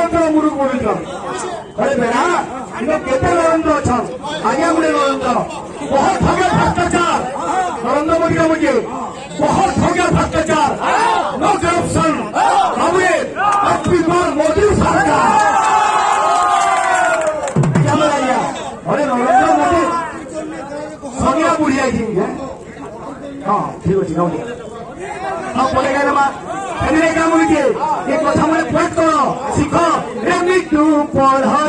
अंतर मुरुक बोलुछ अरे बेड़ा इनो केते नरेंद्र अछन आगे मुड़े नरेंद्र बहुत हो गया भ्रष्टाचार नरेंद्र मोदी का मुझे बहुत हो गया भ्रष्टाचार नो करप्शन मोदी सरकार अरे नरेंद्र मोदी संज्ञा बुढ़ी आई हाँ ठीक अच्छे हाँ बोलेगा ना काम ये कथा मैंने पॉइंट करो शिख तू पढ़